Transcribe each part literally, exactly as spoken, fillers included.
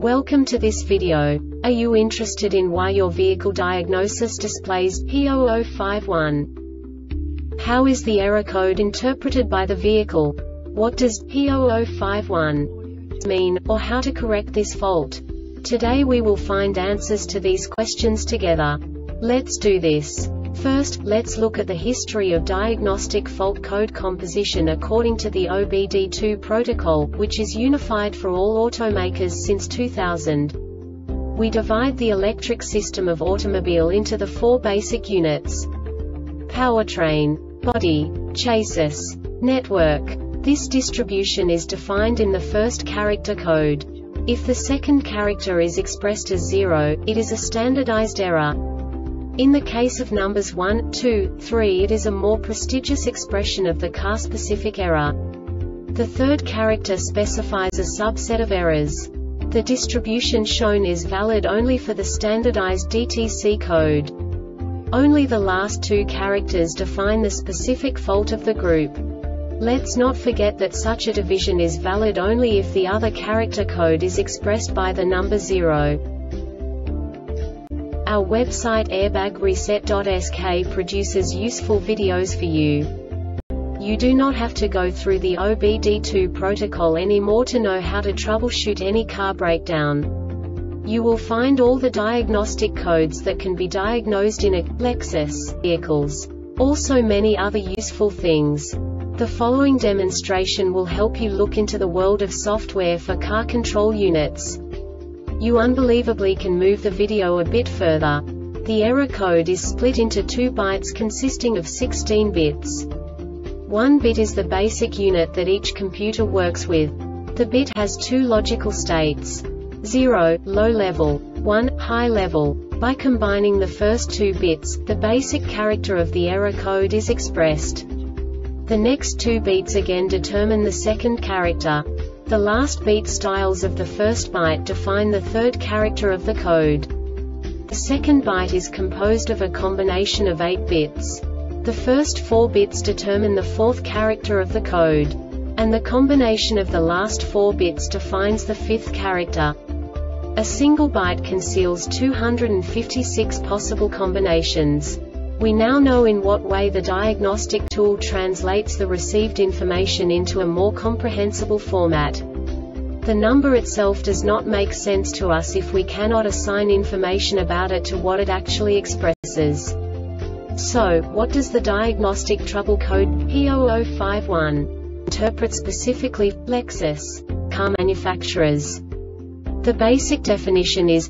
Welcome to this video. Are you interested in why your vehicle diagnosis displays P zero zero five one? How is the error code interpreted by the vehicle? What does P zero zero five one mean, or how to correct this fault? Today we will find answers to these questions together. Let's do this. First, let's look at the history of diagnostic fault code composition according to the O B D two protocol, which is unified for all automakers since two thousand. We divide the electric system of automobile into the four basic units: powertrain, body, chassis, network. This distribution is defined in the first character code. If the second character is expressed as zero, it is a standardized error. In the case of numbers one, two, three, it is a more prestigious expression of the car-specific error. The third character specifies a subset of errors. The distribution shown is valid only for the standardized D T C code. Only the last two characters define the specific fault of the group. Let's not forget that such a division is valid only if the other character code is expressed by the number zero. Our website airbag reset dot S K produces useful videos for you. You do not have to go through the O B D two protocol anymore to know how to troubleshoot any car breakdown. You will find all the diagnostic codes that can be diagnosed in a Lexus vehicles. Also many other useful things. The following demonstration will help you look into the world of software for car control units. You unbelievably can move the video a bit further. The error code is split into two bytes consisting of sixteen bits. One bit is the basic unit that each computer works with. The bit has two logical states: zero, low level, one, high level. By combining the first two bits, the basic character of the error code is expressed. The next two bits again determine the second character. The last beat styles of the first byte define the third character of the code. The second byte is composed of a combination of eight bits. The first four bits determine the fourth character of the code. And the combination of the last four bits defines the fifth character. A single byte conceals two hundred fifty-six possible combinations. We now know in what way the diagnostic tool translates the received information into a more comprehensible format. The number itself does not make sense to us if we cannot assign information about it to what it actually expresses. So, what does the diagnostic trouble code P zero zero five one interpret specifically for Lexus car manufacturers? The basic definition is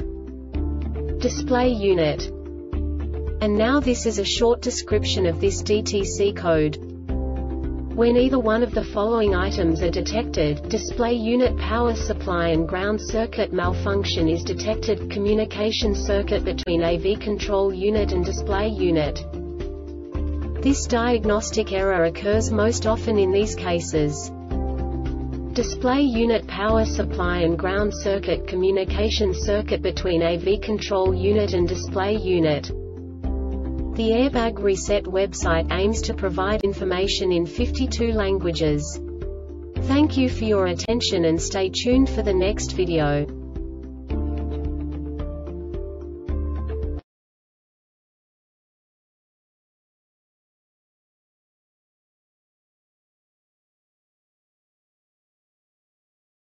display unit. And now this is a short description of this D T C code. When either one of the following items are detected, display unit power supply and ground circuit malfunction is detected, communication circuit between A V control unit and display unit. This diagnostic error occurs most often in these cases: display unit power supply and ground circuit, communication circuit between A V control unit and display unit. The Airbag Reset website aims to provide information in fifty-two languages. Thank you for your attention and stay tuned for the next video.